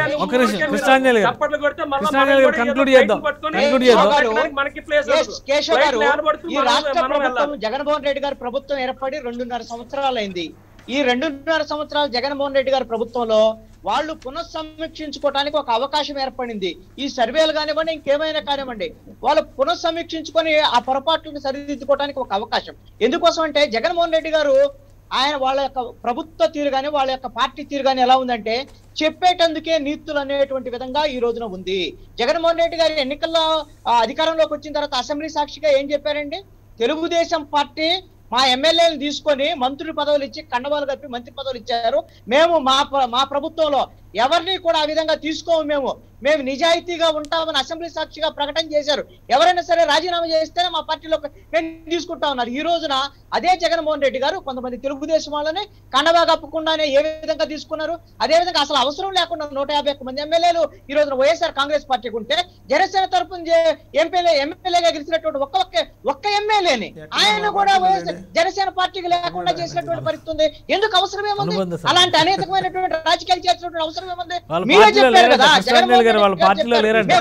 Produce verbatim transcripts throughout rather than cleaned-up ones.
ఒక నిమిషం కృష్ణాంజలి గారు కృష్ణాంజలి గారు కంక్లూడ్ చేద్దాం కంక్లూడ్ చేద్దాం కేశవ్ గారు, ఈ రాష్ట్ర ప్రభుత్వం జగన్మోహన్ రెడ్డి గారి ప్రభుత్వం ఏర్పడి రెండున్నర సంవత్సరాలు అయింది. ఈ రెండున్నర సంవత్సరాలు జగన్మోహన్ రెడ్డి గారి ప్రభుత్వంలో వాళ్ళు పునఃసమీక్షించుకోవడానికి ఒక అవకాశం ఏర్పడింది. ఈ సర్వేలు కానివ్వండి, ఇంకేమైనా కానివ్వండి, వాళ్ళు పునఃసమీక్షించుకొని ఆ పొరపాట్లను సరిదిద్దుకోవడానికి ఒక అవకాశం. ఎందుకోసం అంటే జగన్మోహన్ రెడ్డి గారు ఆయన వాళ్ళ యొక్క ప్రభుత్వ తీరు కానీ వాళ్ళ యొక్క పార్టీ తీరు కానీ ఎలా ఉందంటే చెప్పేటందుకే నీతులు అనేటువంటి విధంగా ఈ రోజున ఉంది. జగన్మోహన్ రెడ్డి గారి ఎన్నికల్లో అధికారంలోకి వచ్చిన తర్వాత అసెంబ్లీ సాక్షిగా ఏం చెప్పారండి? తెలుగుదేశం పార్టీ మా ఎమ్మెల్యేలు తీసుకొని మంత్రుల పదవులు ఇచ్చి కండవాలు కప్పి మంత్రి పదవులు ఇచ్చారు. మేము మా మా ప్రభుత్వంలో ఎవరిని కూడా ఆ విధంగా తీసుకోము, మేము మేము నిజాయితీగా ఉంటామని అసెంబ్లీ సాక్షిగా ప్రకటన చేశారు. ఎవరైనా సరే రాజీనామా చేస్తేనే మా పార్టీలో మేము తీసుకుంటా ఉన్నారు. ఈ రోజున అదే జగన్మోహన్ రెడ్డి గారు కొంతమంది తెలుగుదేశం వాళ్ళని కండవా కప్పకుండానే ఏ విధంగా తీసుకున్నారు. అదే విధంగా అసలు అవసరం లేకుండా నూట యాభై ఒక్క మంది ఎమ్మెల్యేలు ఈ రోజున వైఎస్ఆర్ కాంగ్రెస్ పార్టీకి ఉంటే జనసేన తరఫున ఎంపీలే ఎమ్మెల్యేగా గెలిచినటువంటి ఒక్క ఒక్క ఒక్క ఎమ్మెల్యేని ఆయన కూడా జనసేన పార్టీకి లేకుండా చేసినటువంటి పరిస్థితి ఉంది. ఎందుకు అవసరం ఏముంది? అలాంటి అనేకమైనటువంటి రాజకీయాలు చేసినటువంటి అవసరం ఏముంది? మీరే చెప్పారు కదా జగన్మోహన్ వాళ్ళ పార్టీలో లేరండి.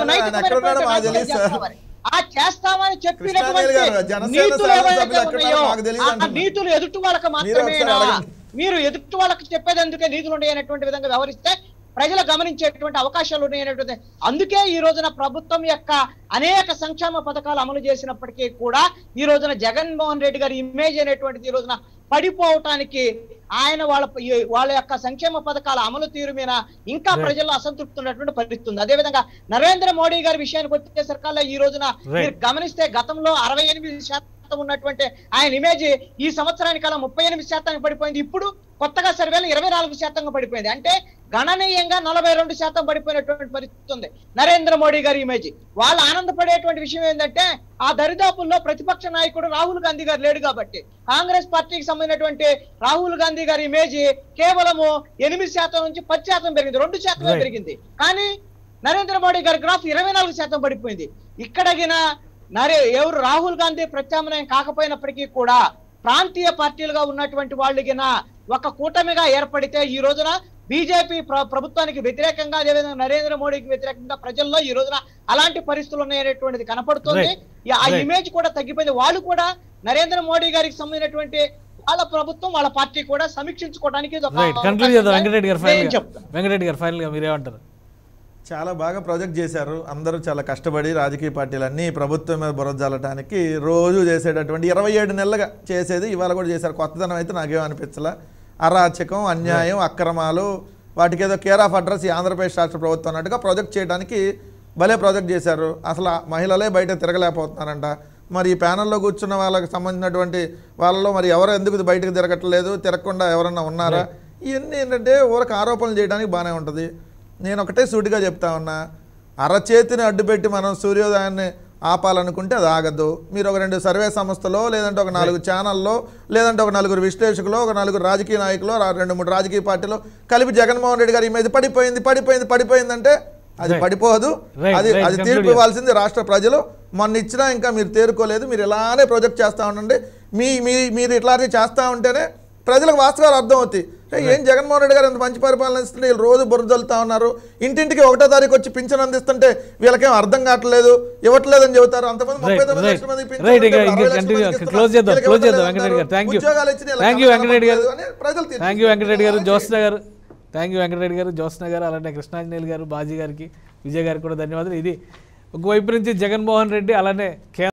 ఆ చేస్తామని చెప్పినటువంటి నీతులు ఏవైతే ఉన్నాయో ఆ నీతులు ఎదుటి వాళ్ళకి మాత్రమేనా? మీరు ఎదుటి వాళ్ళకి చెప్పేది అందుకే నీతులు ఉన్నాయి అనేటువంటి విధంగా వ్యవహరిస్తే ప్రజలు గమనించేటువంటి అవకాశాలు ఉన్నాయనేటువంటి అందుకే ఈ రోజున ప్రభుత్వం యొక్క అనేక సంక్షేమ పథకాలు అమలు చేసినప్పటికీ కూడా ఈ రోజున జగన్మోహన్ రెడ్డి గారి ఇమేజ్ అనేటువంటిది ఈ రోజున పడిపోవటానికి ఆయన వాళ్ళ వాళ్ళ యొక్క సంక్షేమ పథకాల అమలు తీరు మీద ఇంకా ప్రజల్లో అసంతృప్తి ఉన్నటువంటి పరిస్థితి ఉంది. అదేవిధంగా నరేంద్ర మోడీ గారి విషయానికి వచ్చేసరికల్లా ఈ రోజున మీరు గమనిస్తే గతంలో అరవై ఎనిమిది శాతం ఉన్నటువంటి ఆయన ఇమేజ్ ఈ సంవత్సరానికి అలా ముప్పై ఎనిమిది శాతానికి పడిపోయింది. ఇప్పుడు కొత్తగా సర్వేలు ఇరవై నాలుగు శాతంగా పడిపోయింది. అంటే గణనీయంగా నలభై రెండు శాతం పడిపోయినటువంటి పరిస్థితి ఉంది నరేంద్ర మోడీ గారి ఇమేజ్. వాళ్ళు ఆనందపడేటువంటి విషయం ఏంటంటే ఆ దరిదాపుల్లో ప్రతిపక్ష నాయకుడు రాహుల్ గాంధీ గారు లేడు కాబట్టి కాంగ్రెస్ పార్టీకి సంబంధించినటువంటి రాహుల్ గాంధీ గారి ఇమేజ్ కేవలము ఎనిమిది శాతం నుంచి పది శాతం పెరిగింది, రెండు శాతమే పెరిగింది. కానీ నరేంద్ర మోడీ గారి గ్రాఫ్ ఇరవై నాలుగు శాతం పడిపోయింది. ఇక్కడగిన నరే ఎవరు రాహుల్ గాంధీ ప్రత్యామ్నాయం కాకపోయినప్పటికీ కూడా ప్రాంతీయ పార్టీలుగా ఉన్నటువంటి వాళ్ళకిన ఒక కూటమిగా ఏర్పడితే ఈ రోజున బీజేపీ ప్రభుత్వానికి వ్యతిరేకంగా అదేవిధంగా నరేంద్ర మోడీకి వ్యతిరేకంగా ప్రజల్లో ఈ రోజున అలాంటి పరిస్థితులు ఉన్నాయనేటువంటిది కనపడుతుంది. ఆ ఇమేజ్ కూడా తగ్గిపోయింది. వాళ్ళు కూడా నరేంద్ర మోడీ గారికి సంబంధించినటువంటి వాళ్ళ ప్రభుత్వం వాళ్ళ పార్టీ కూడా సమీక్షించుకోవడానికి వెంకటరెడ్డి గారు ఫైనల్ గా మీరేమంటారు? చాలా బాగా ప్రాజెక్ట్ చేశారు. అందరూ చాలా కష్టపడి రాజకీయ పార్టీలన్నీ ప్రభుత్వం మీద బురజల్లటానికి రోజు చేసేటటువంటి ఇరవై ఏడు నెలలుగా చేసేది ఇవాళ కూడా చేశారు. కొత్తదనం అయితే నాకేం అనిపించలే. అరాచకం, అన్యాయం, అక్రమాలు వాటికి ఏదో కేర్ ఆఫ్ అడ్రస్ ఈ ఆంధ్రప్రదేశ్ రాష్ట్ర ప్రభుత్వం అన్నట్టుగా ప్రాజెక్ట్ చేయడానికి భలే ప్రాజెక్ట్ చేశారు. అసలు మహిళలే బయట తిరగలేకపోతున్నారంట. మరి ఈ ప్యానల్లో కూర్చున్న వాళ్ళకి సంబంధించినటువంటి వాళ్ళలో మరి ఎవరు ఎందుకు బయటకు తిరగట్లేదు, తిరగకుండా ఎవరన్నా ఉన్నారా? ఇవన్నీ ఏంటంటే ఊరికి ఆరోపణలు చేయడానికి బాగానే ఉంటుంది. నేను ఒకటే సూటిగా చెప్తా ఉన్నా, అరచేతిని అడ్డుపెట్టి మనం సూర్యోదయాన్ని ఆపాలనుకుంటే అది ఆగదు. మీరు ఒక రెండు సర్వే సంస్థలో లేదంటే ఒక నాలుగు ఛానల్లో లేదంటే ఒక నలుగురు విశ్లేషకులు ఒక నలుగురు రాజకీయ నాయకులు రెండు మూడు రాజకీయ పార్టీలు కలిపి జగన్మోహన్ రెడ్డి గారి ఇమేజ్ పడిపోయింది పడిపోయింది పడిపోయిందంటే అది పడిపోదు. అది అది తీర్పు ఇవ్వాల్సింది రాష్ట్ర ప్రజలు. మొన్న ఇచ్చినా ఇంకా మీరు తేరుకోలేదు. మీరు ఇలానే ప్రాజెక్ట్ చేస్తూ ఉండండి. మీ మీ మీరు ఇట్లానే చేస్తూ ఉంటేనే ప్రజలకు వాస్తవాలు అర్థం అవుతాయి. ఏం జగన్మోహన్ రెడ్డి గారు ఎంత మంచి పరిపాలన ఇస్తుంటే వీళ్ళు రోజు బురదలుతా ఉన్నారు. ఇంటింటికి ఒకటో తారీఖు వచ్చి పింఛన్ అందిస్తుంటే వీళ్ళకేం అర్థం కావట్లేదు, ఇవ్వట్లేదని చెబుతారు. అంతమంది ముప్పై తొమ్మిది లక్షల మంది ఉద్యోగాలు ఇచ్చిన జ్యోత్స్న గారు థ్యాంక్ యూ వెంకటరెడ్డి గారు, జ్యోత్స్న గారు, అలానే కృష్ణాంజనేయులు గారు, బాజీ గారికి, విజయ్ గారికి కూడా ధన్యవాదాలు. ఇది ఒకవైపు నుంచి జగన్మోహన్ రెడ్డి అలానే